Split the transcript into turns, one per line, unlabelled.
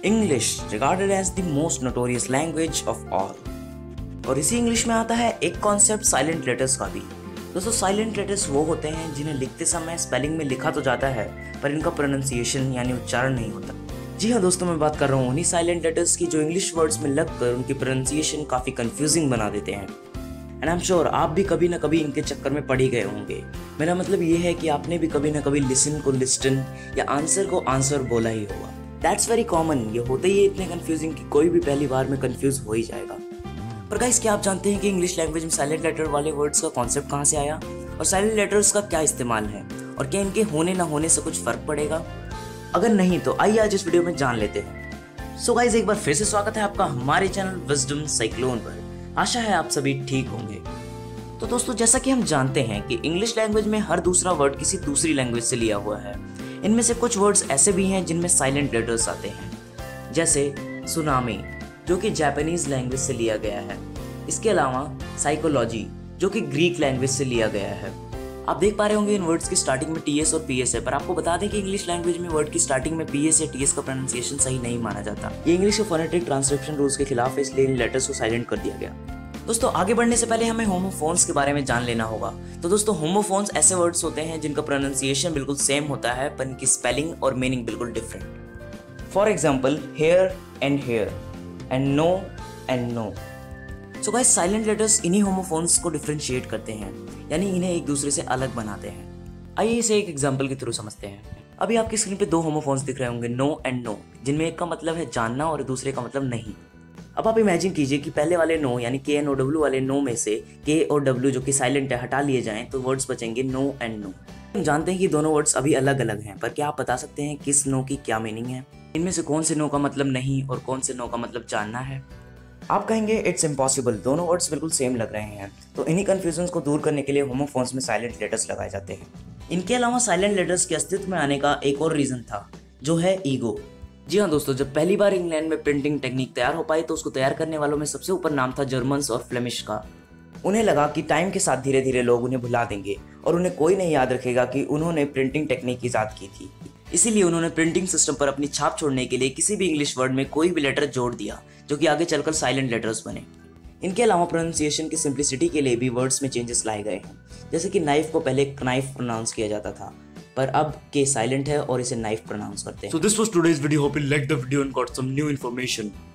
English regarded as the most notorious language of all. और इसी English में आता है एक कॉन्सेप्ट साइलेंट लेटर्स का भी। दोस्तों साइलेंट लेटर्स वो होते हैं जिन्हें लिखते समय स्पेलिंग में लिखा तो जाता है पर इनका प्रोनाउंसिएशन यानी उच्चारण नहीं होता। जी हाँ दोस्तों, मैं बात कर रहा हूँ उन्हीं साइलेंट लेटर्स की जो इंग्लिश वर्ड्स में लगकर उनकी प्रोनाउंसिएशन काफ़ी कंफ्यूजिंग बना देते हैं। एंड आई एम श्योर आप भी कभी ना कभी इनके चक्कर में पड़ ही गए होंगे। मेरा मतलब ये है कि आपने भी कभी ना कभी लिसन को लिस्टन या आंसर को आंसर बोला ही होगा। That's very common. ये होते ही इतने कंफ्यूजिंग कि कोई भी पहली बार में कंफ्यूज हो ही जाएगा। पर गाइस, क्या आप जानते हैं कि इंग्लिश लैंग्वेज में साइलेंट लेटर वाले वर्ड्स का कॉन्सेप्ट कहाँ से आया और साइलेंट लेटर्स का क्या इस्तेमाल है और क्या इनके होने ना होने से कुछ फर्क पड़ेगा? अगर नहीं तो आइए आज इस वीडियो में जान लेते हैं। सो गाइस, एक बार फिर से स्वागत है आपका हमारे चैनल विजडम साइक्लोन पर। आशा है आप सभी ठीक होंगे। तो दोस्तों, जैसा कि हम जानते हैं कि इंग्लिश लैंग्वेज में हर दूसरा वर्ड किसी दूसरी लैंग्वेज से लिया हुआ है। इनमें से कुछ वर्ड्स ऐसे भी हैं जिनमें साइलेंट लेटर्स आते हैं, जैसे सुनामी जो कि जापानीज लैंग्वेज से लिया गया है। इसके अलावा साइकोलॉजी जो कि ग्रीक लैंग्वेज से लिया गया है। आप देख पा रहे होंगे इन वर्ड्स की स्टार्टिंग में टीएस और पीएस है, पर आपको बता दें कि इंग्लिश लैंग्वेज में वर्ड की स्टार्टिंग में पीएस या टीएस का प्रोनाउंसिएशन सही नहीं माना जाता। ये इंग्लिश के फोनेटिक ट्रांसक्रिप्शन रूल्स के खिलाफ है, इसलिए इन लेटर्स को साइलेंट कर दिया गया। दोस्तों, आगे बढ़ने से पहले हमें होमोफोन्स के बारे में जान लेना होगा। तो दोस्तों, होमोफोन्स ऐसे वर्ड्स होते हैं जिनका प्रोनाउंसिएशन बिल्कुल सेम होता है पर इनकी स्पेलिंग और मीनिंग बिल्कुल different. For example, hair and no and know. So guys, silent letters इन्हीं होमोफोन्स को डिफरेंशिएट करते हैं, यानी इन्हें एक दूसरे से अलग बनाते हैं। आइए इसे एक एग्जाम्पल के थ्रू समझते हैं। अभी आपकी स्क्रीन पे दो होमोफोन्स दिख रहे होंगे, नो एंड नो, जिनमें एक का मतलब है जानना और दूसरे का मतलब नहीं। अब आप इमेजिन कीजिए कि पहले वाले नो यानी KNOW वाले नो में से K और W जो कि साइलेंट है हटा लिए जाएं तो वर्ड्स बचेंगे नो एंड नो। हम जानते हैं कि दोनों वर्ड्स अभी अलग अलग हैं, पर क्या आप बता सकते हैं किस नो की क्या मीनिंग है? इनमें से कौन से नो का मतलब नहीं और कौन से नो का मतलब जानना है? आप कहेंगे इट्स इम्पॉसिबल, दोनों वर्ड्स बिल्कुल सेम लग रहे हैं। तो इन्हीं कंफ्यूजन को दूर करने के लिए होमोफोन्स में साइलेंट लेटर्स लगाए जाते हैं। इनके अलावा साइलेंट लेटर्स के अस्तित्व में आने का एक और रीजन था, जो है ईगो। जी हाँ दोस्तों, जब पहली बार इंग्लैंड में प्रिंटिंग टेक्निक तैयार हो पाई तो उसको तैयार करने वालों में सबसे ऊपर नाम था जर्मन्स और फ्लेमिश का। उन्हें लगा कि टाइम के साथ धीरे धीरे लोग उन्हें भुला देंगे और उन्हें कोई नहीं याद रखेगा कि उन्होंने प्रिंटिंग टेक्निक ईजाद की थी। इसीलिए उन्होंने प्रिंटिंग सिस्टम पर अपनी छाप छोड़ने के लिए किसी भी इंग्लिश वर्ड में कोई भी लेटर जोड़ दिया, जो कि आगे चलकर साइलेंट लेटर्स बने। इनके अलावा प्रोनाउंसिएशन की सिंप्लिसिटी के लिए भी वर्ड्स में चेंजेस लाए गए हैं, जैसे कि नाइफ को पहले क्नाइफ प्रोनाउंस किया जाता था, पर अब के साइलेंट है और इसे नाइफ प्रोनाउंस करते हैं।
So this was today's video. Hope you liked the video and got some new information.